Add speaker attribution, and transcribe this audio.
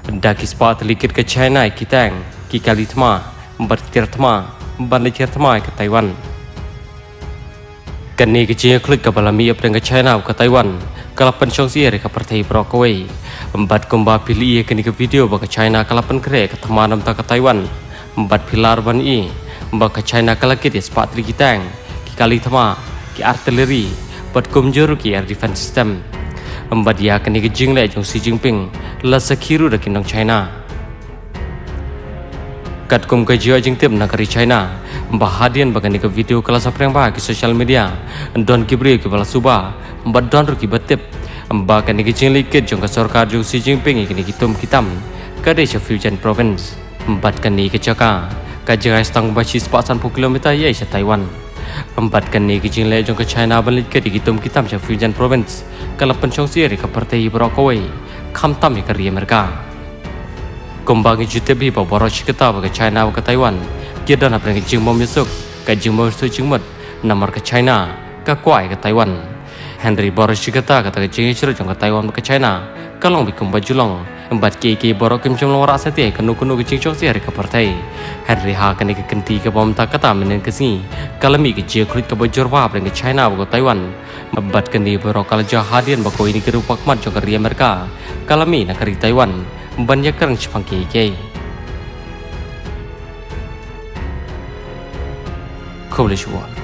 Speaker 1: Daki spot likit ke China kitang ki kalitma bertirtma bandikirtma ke Taiwan. Kini kecil klik ke balami apa dengan China ke Taiwan. Kalapan songsi ke partai Brokaway. Empat kumba pilih kini ke video baka China kalapan kere ke teman ke Taiwan. Empat pilar ban baka China kalakit spot likitang ki kalitma ki artileri buat kumjur ki air defense system. Empat dia kini ke jingle jong Xi Jinping la sekiru dak indong China. Kat kum ke jio jing tim nakari China bahadian bagani ke video kelas apreng ba ke social media don kibri ke bala suba empat don ru ki batip amba kini ke jing likit jong ke sarkar jong Xi Jinping kini kitum kitam ke desa Fujian province empat kini ke Jaka ke jai stang baci 40 kilometer ye sa Taiwan. Empat kini ke jing le jong ke China balik ke di kitum kitam sa Fujian province kalapan songsi ke partai Brokaway kamtam ke ria mereka. Kumbang jutebi bawa kita ke China ke Taiwan. Kita nak pergi jing mau masuk ke jing mau masuk jing mud nomor ke China ke kuai ke Taiwan. Henry boros kita kata ke jing cerut jong ke Taiwan ke China. Kalau bikum baju long empat kiki borok kim jong lorak seti kenu ke jing cok hari ke partai. Henry ha kini ke kenti ke bom tak kata menen ke sini. Kalau mi ke jing kulit ke baju apa pergi China ke Taiwan. Empat kini borok kalau jahadian bako ini ke rupak mat jong ke ria mereka. Kalau mi nak ke Taiwan. Banyak orang Jepang kiki. Coolest one.